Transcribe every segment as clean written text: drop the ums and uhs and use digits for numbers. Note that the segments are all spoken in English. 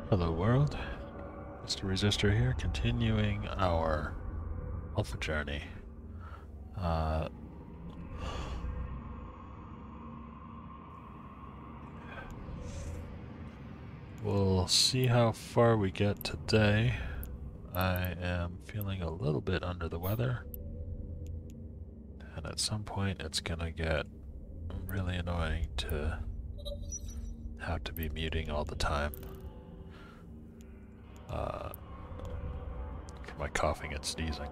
Hello world, Mr. Resistor here, continuing our Alpha journey. We'll see how far we get today. I am feeling a little bit under the weather, and at some point it's gonna get really annoying to have to be muting all the time for my coughing and sneezing.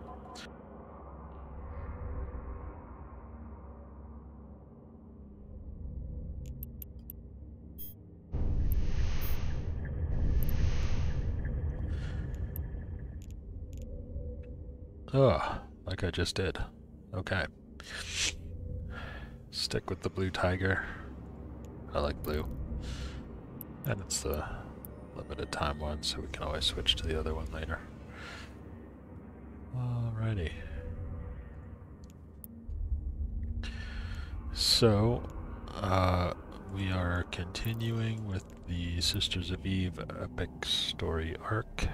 Ugh, like I just did. Okay. Stick with the blue tiger. I like blue. And it's the limited time one, so we can always switch to the other one later. Alrighty. So, we are continuing with the Sisters of Eve epic story arc.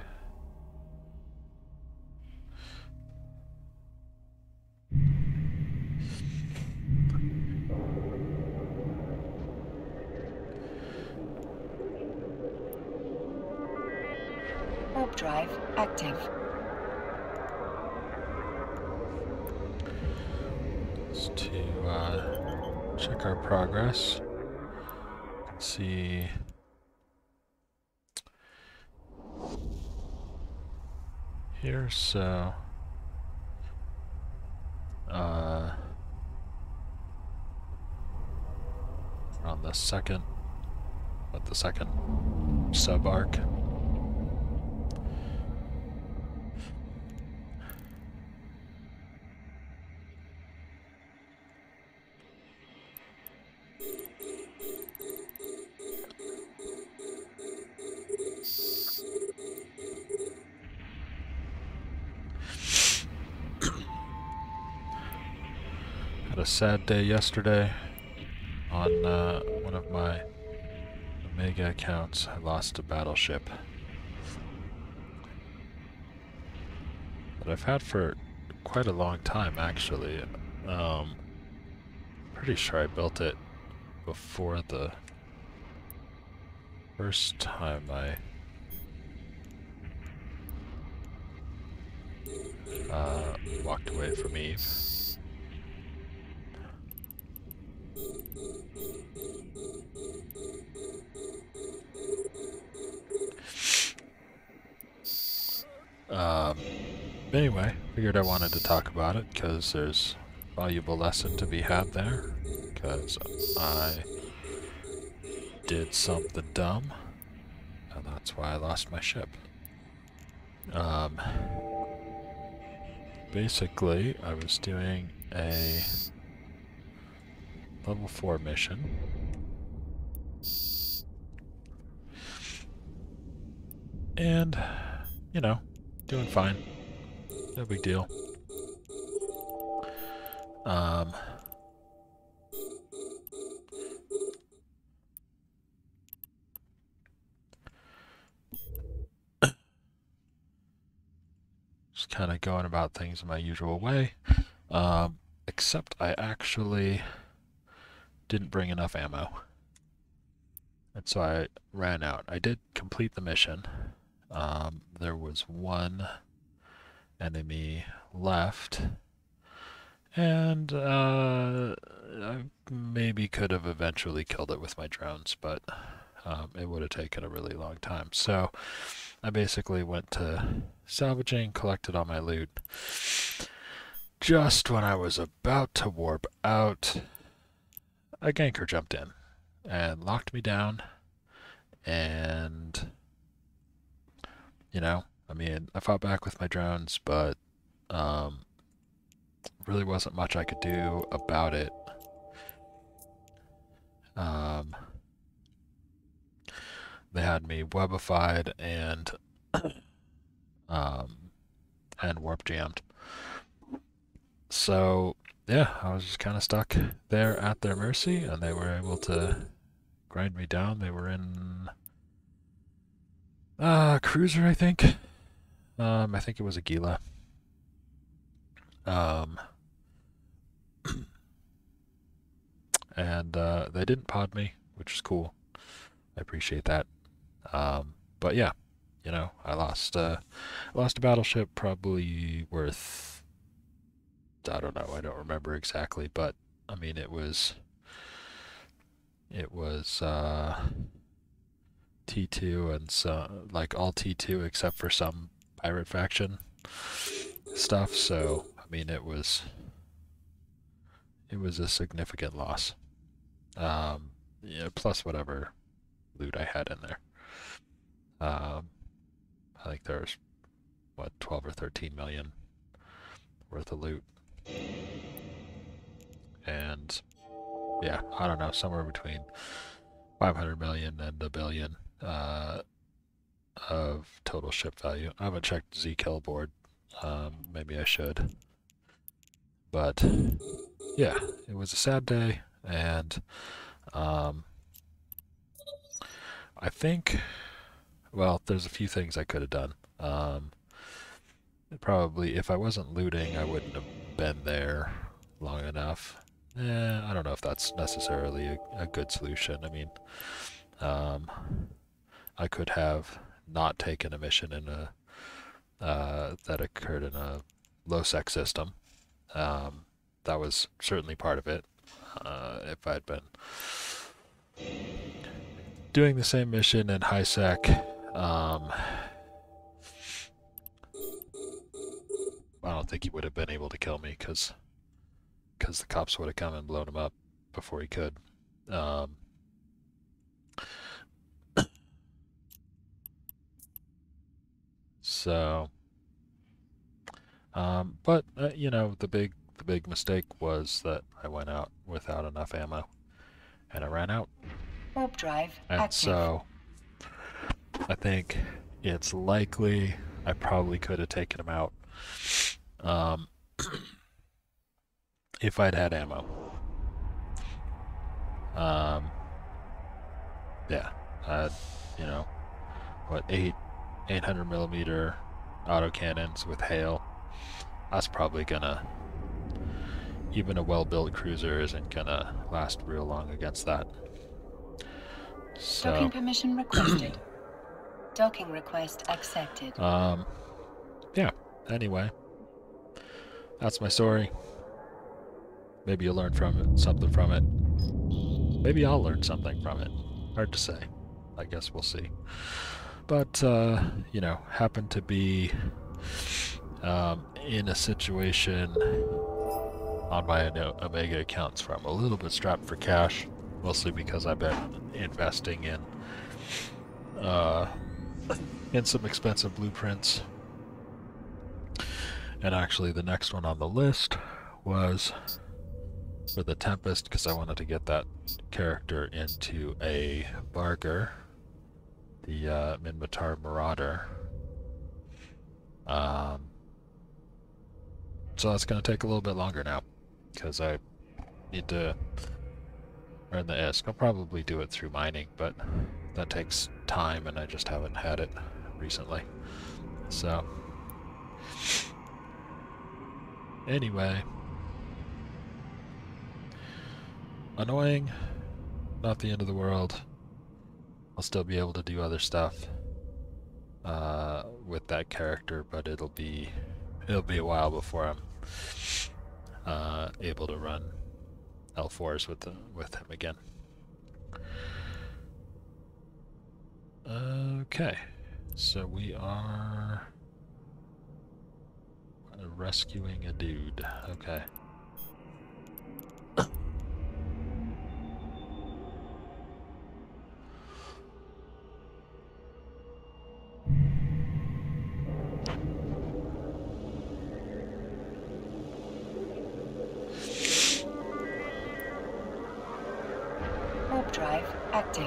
Warp drive active. Just to check our progress. See. Here, so we're on the second sub arc. Had a sad day yesterday on one of my Omega accounts. I lost a battleship that I've had for quite a long time, actually. Pretty sure I built it before the first time I walked away from Eve. Anyway, figured I wanted to talk about it because there's a valuable lesson to be had there, because I did something dumb, and that's why I lost my ship. Basically, I was doing a level 4 mission. And, you know, doing fine. No big deal. Just kind of going about things in my usual way. Except I actually didn't bring enough ammo. And so I ran out. I did complete the mission. There was one enemy left. And I maybe could have eventually killed it with my drones, but it would have taken a really long time. So I basically went to salvaging, collected all my loot. Just when I was about to warp out, a ganker jumped in and locked me down. And, you know, I mean, I fought back with my drones, but really wasn't much I could do about it. They had me webified and warp jammed. So yeah, I was just kind of stuck there at their mercy, and they were able to grind me down. They were in Cruiser, I think. I think it was a Gila. Um, and they didn't pod me, which is cool. I appreciate that. But yeah, you know, I lost a battleship probably worth, I don't know, I don't remember exactly, but I mean it was T2 and so like all T2 except for some pirate faction stuff. So I mean it was a significant loss. Yeah, plus whatever loot I had in there. Um, I think there's what 12 or 13 million worth of loot, and yeah, I don't know, somewhere between 500 million and a billion of total ship value. I haven't checked Zkill board. Maybe I should, but yeah, it was a sad day, and um, I think, well, there's a few things I could have done. Probably, if I wasn't looting, I wouldn't have been there long enough. I don't know if that's necessarily a good solution. I mean, um, I could have not taken a mission in a that occurred in a low sec system. Um, that was certainly part of it. If I'd been doing the same mission in high sec, I don't think he would have been able to kill me because the cops would have come and blown him up before he could. Um, so, but you know, the big mistake was that I went out without enough ammo, and I ran out. Warp drive And active. so I think it's likely I probably could have taken him out um, if I'd had ammo. Um, yeah, I had, you know, what, 800 millimeter autocannons with hail. That's probably gonna, even a well-built cruiser isn't gonna last real long against that. Docking So, permission requested. Docking request accepted. yeah. Anyway, that's my story. Maybe you'll learn from it, something from it. Maybe I'll learn something from it. Hard to say. I guess we'll see. But, you know, happened to be in a situation on my Omega accounts where I'm a little bit strapped for cash, mostly because I've been investing in some expensive blueprints. And actually, the next one on the list was for the Tempest, because I wanted to get that character into a Barger, the Minmatar Marauder. So that's going to take a little bit longer now, because I need to earn the ISK. I'll probably do it through mining, but that takes time, and I just haven't had it recently. So, anyway, annoying, not the end of the world. I'll still be able to do other stuff with that character, but it'll be a while before I'm able to run L4s with him again. Okay, so we are rescuing a dude. Okay. Warp drive active.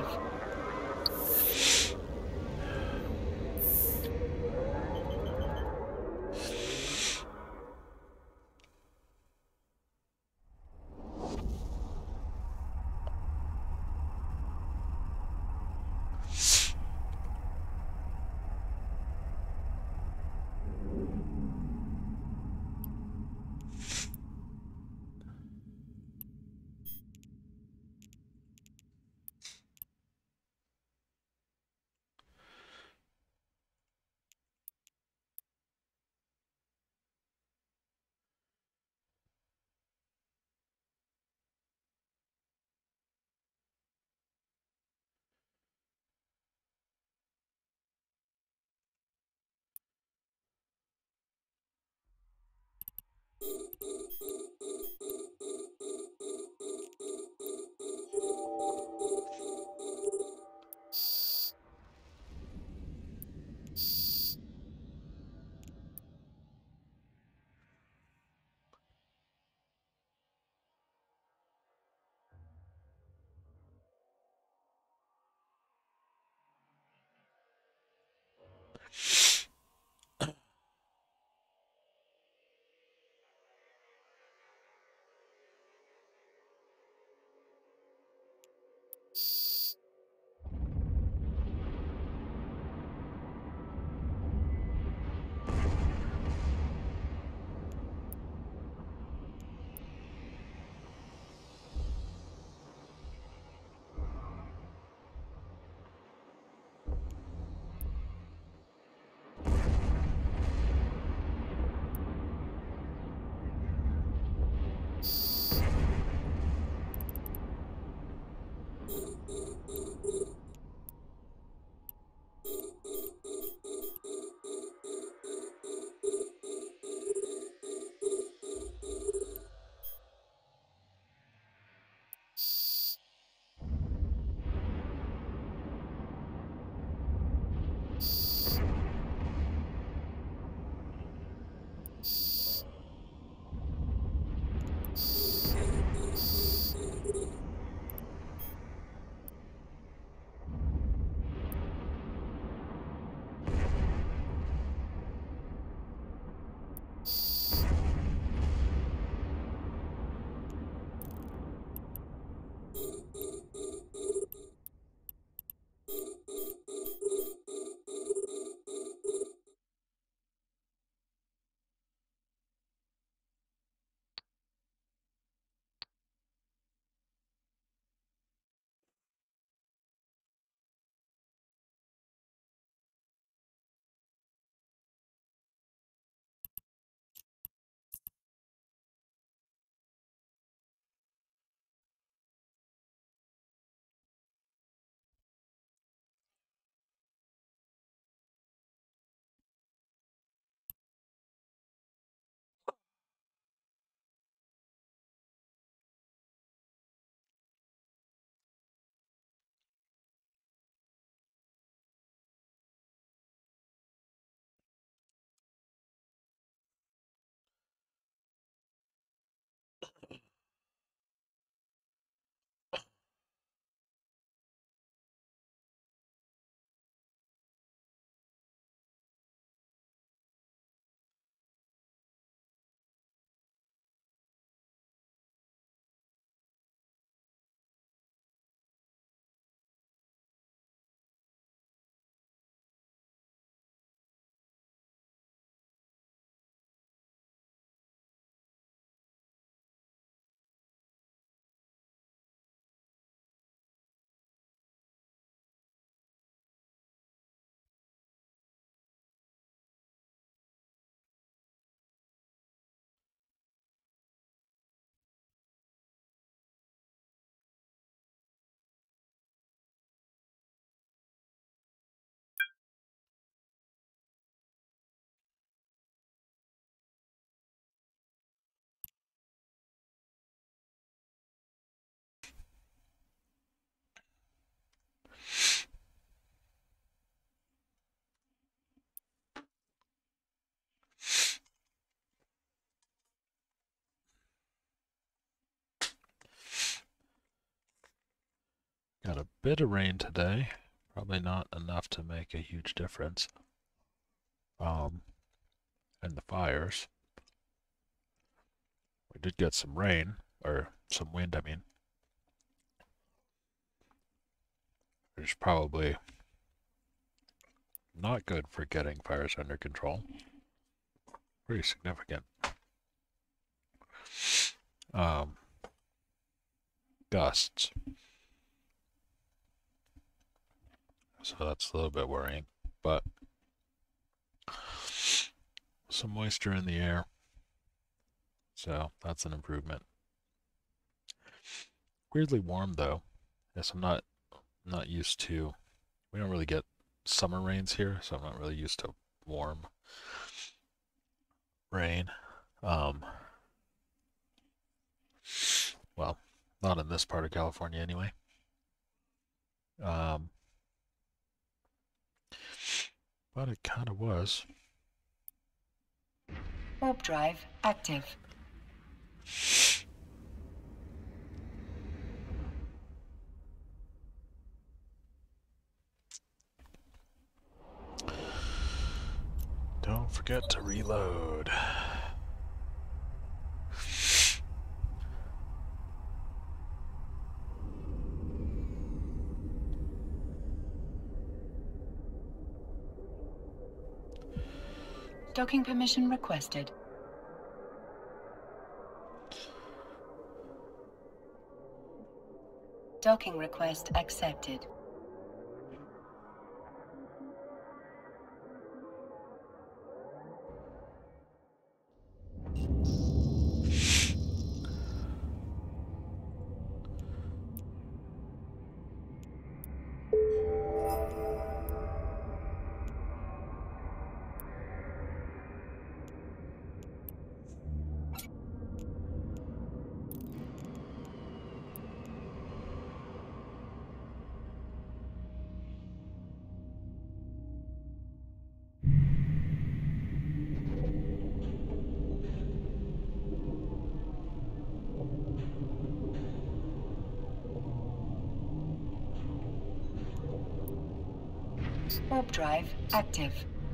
Got a bit of rain today. Probably not enough to make a huge difference. And the fires. We did get some rain, or some wind, I mean. Which is probably not good for getting fires under control. Pretty significant. Gusts. So that's a little bit worrying, but some moisture in the air. So that's an improvement. Weirdly warm though. Yes, I'm not used to, we don't really get summer rains here, so I'm not really used to warm rain. Well, not in this part of California anyway. But it kind of was. Warp drive active. Don't forget to reload. Docking permission requested. Docking request accepted. Warp drive active.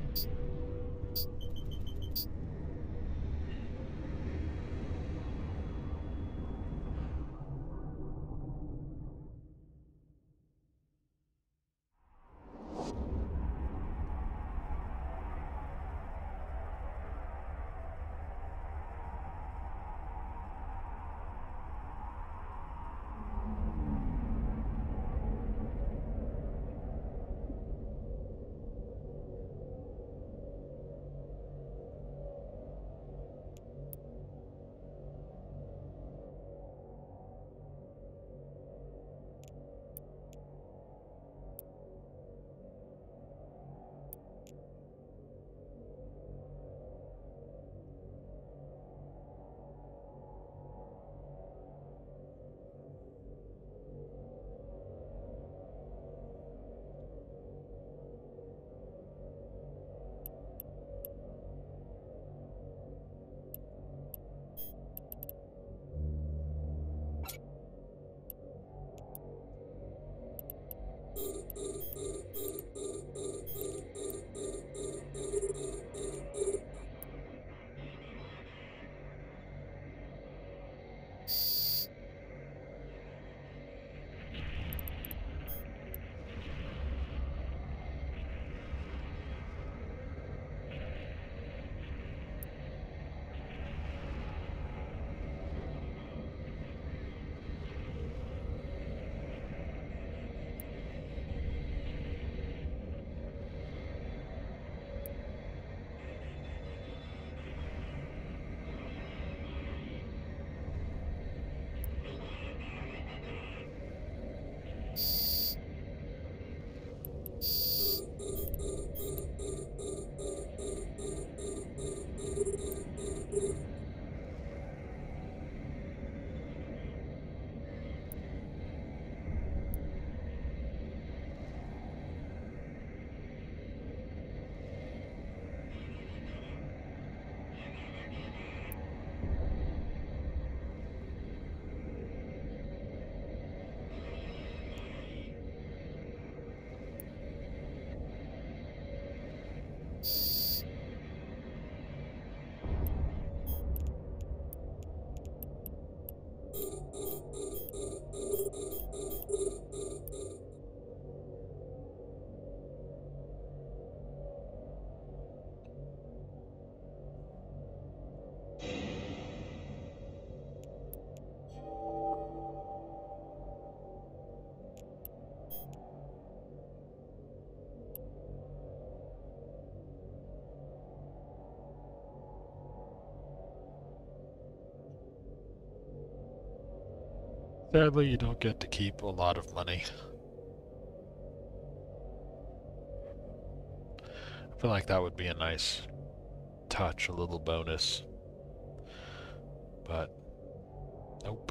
Sadly, you don't get to keep a lot of money. I feel like that would be a nice touch, a little bonus. But Nope.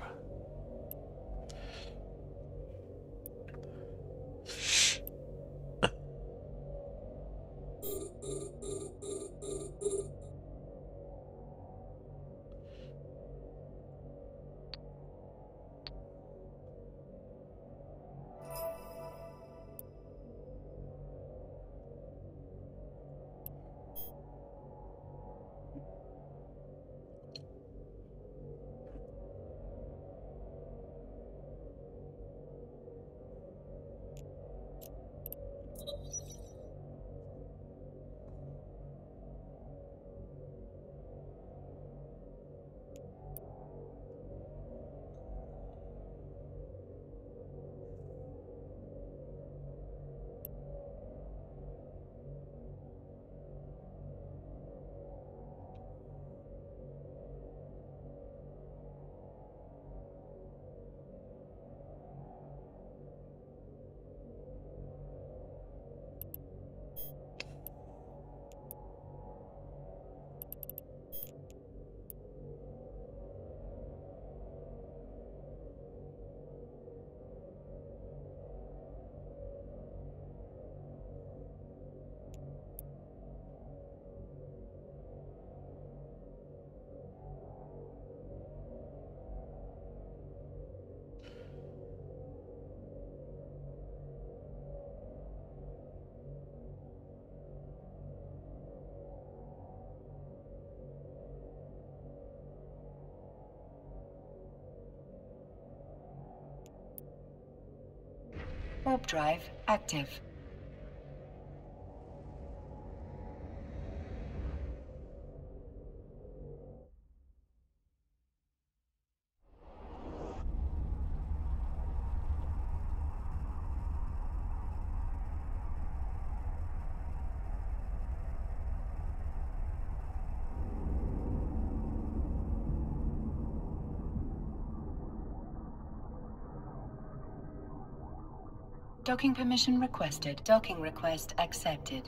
Warp drive active. Docking permission requested. Docking request accepted.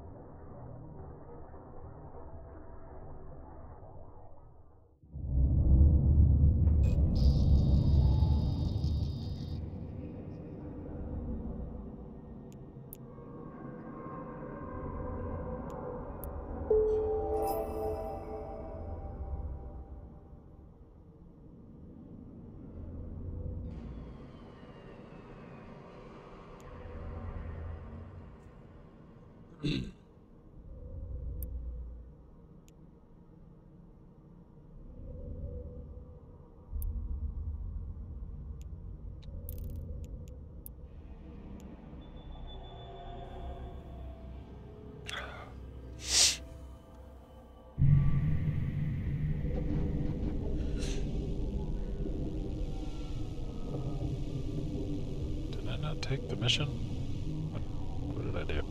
Did I not take the mission? What did I do?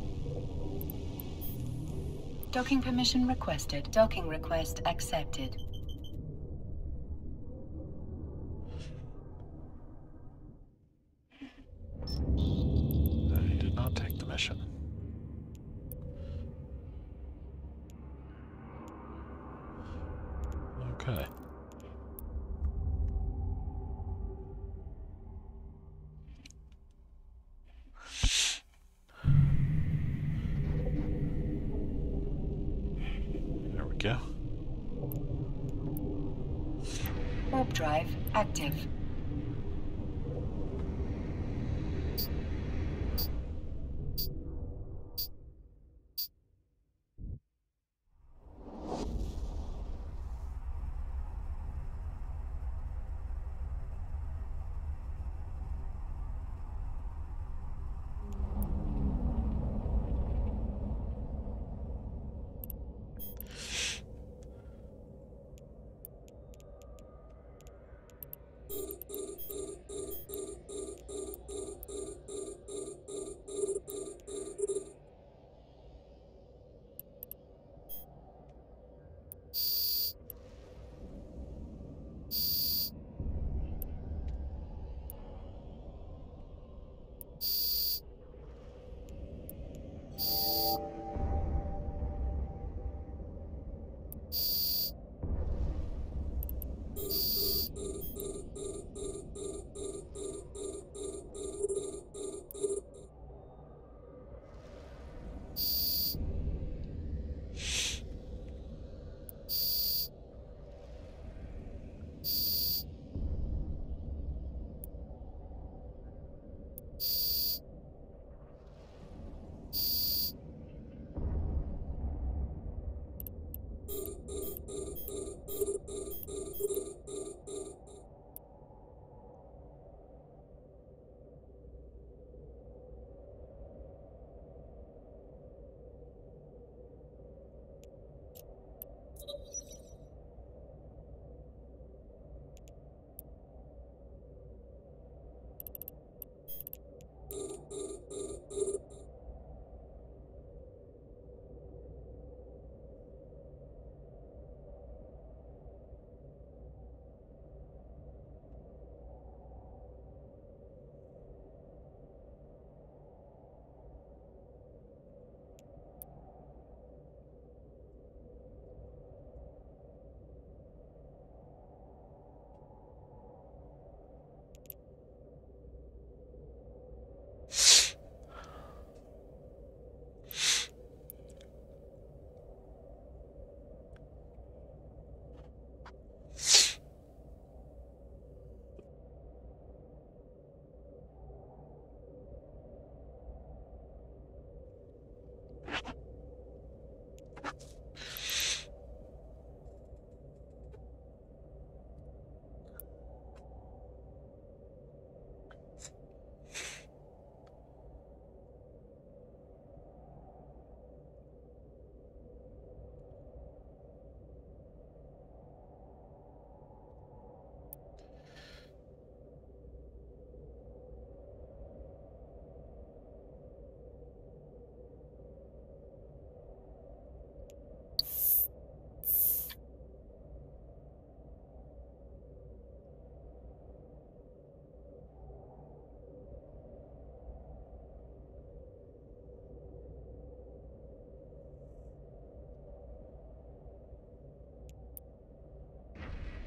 Docking permission requested. Docking request accepted. I did not take the mission. Okay. There we go. Warp drive active.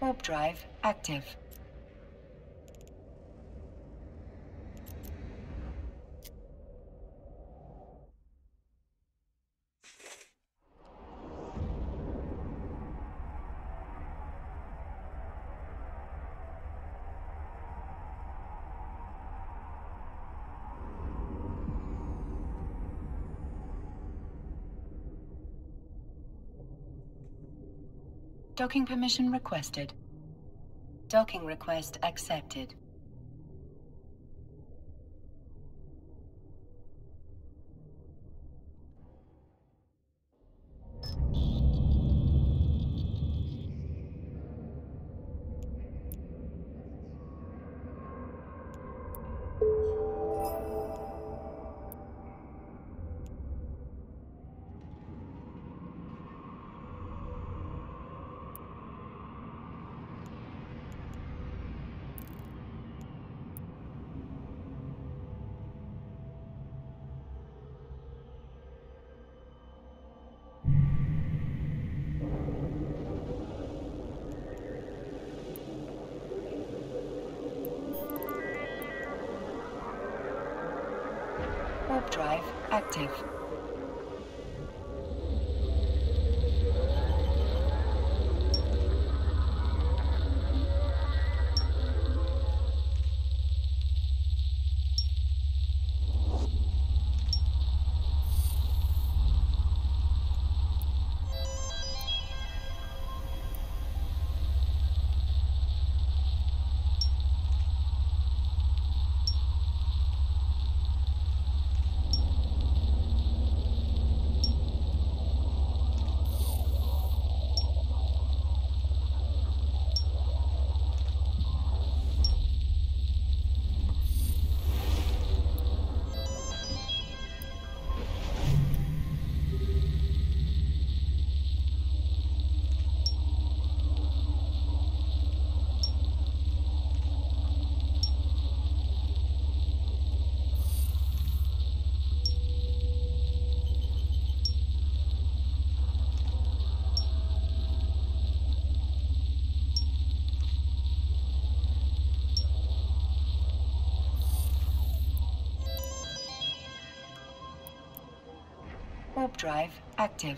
Warp drive active. Docking permission requested. Docking request accepted. Warp drive active. Warp drive active.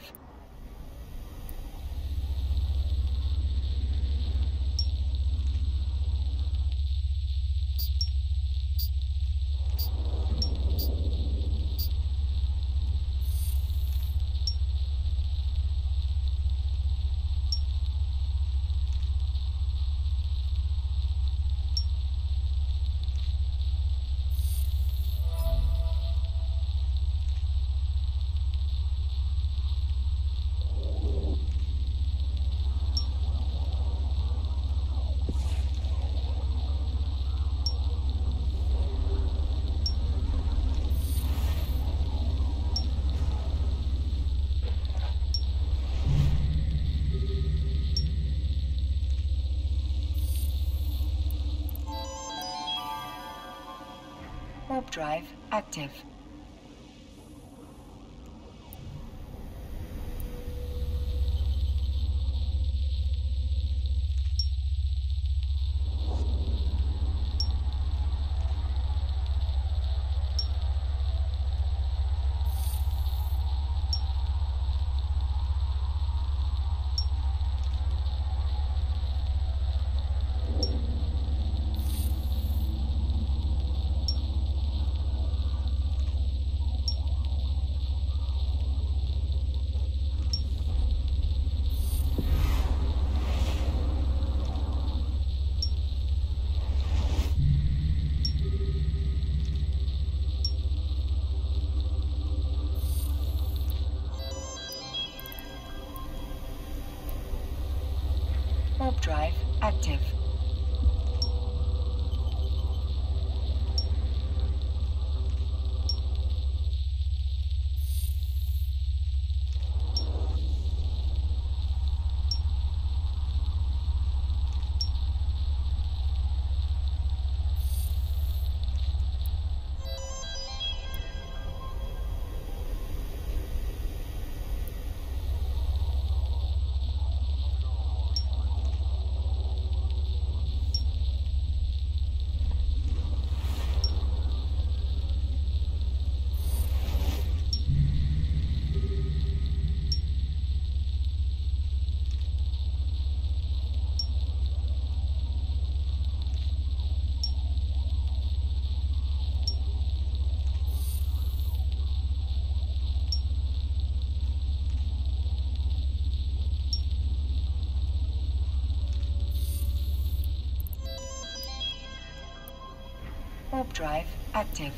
Warp drive active. Warp drive active. drive active.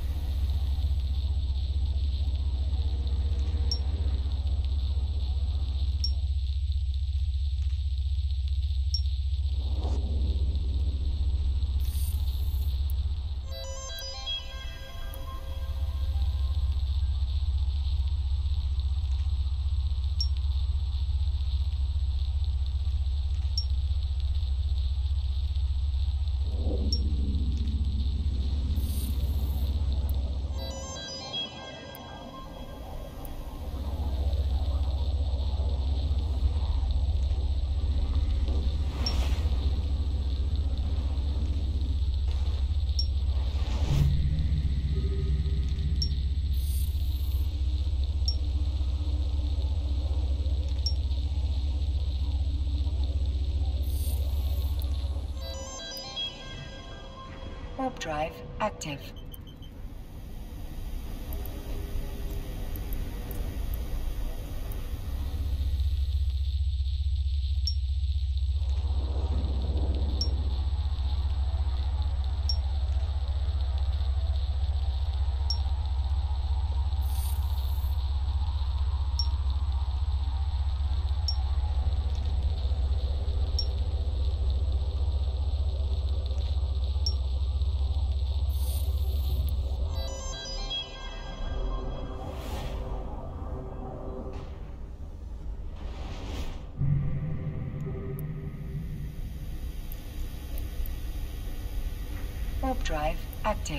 Warp drive active. Warp drive active.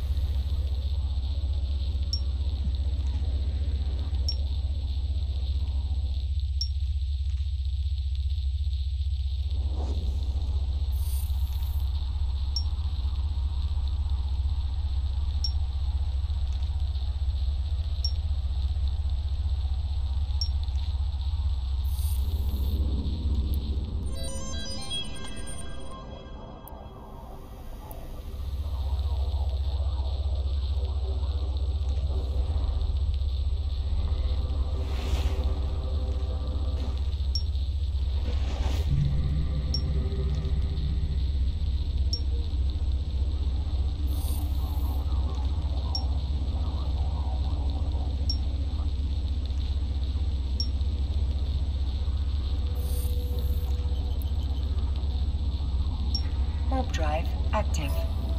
Warp drive active.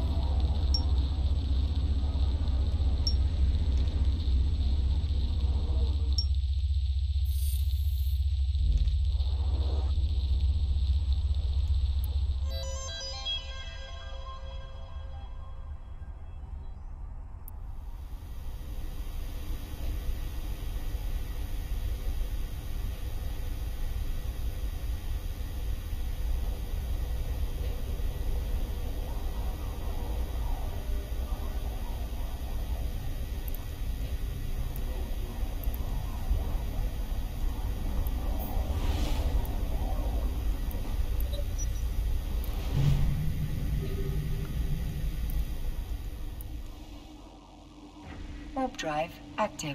Warp drive active.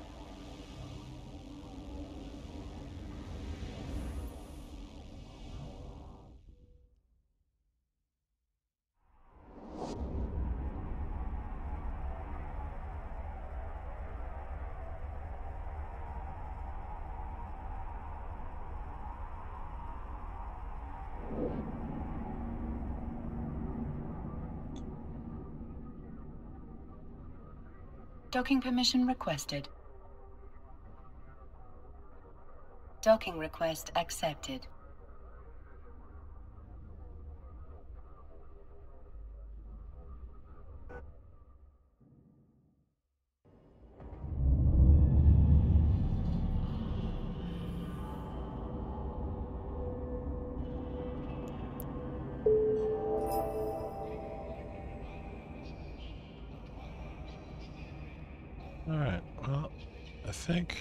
Docking permission requested. Docking request accepted. Alright, well, I think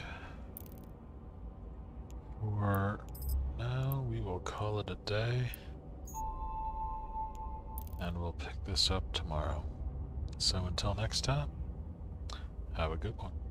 for now we will call it a day, and we'll pick this up tomorrow. So until next time, have a good one.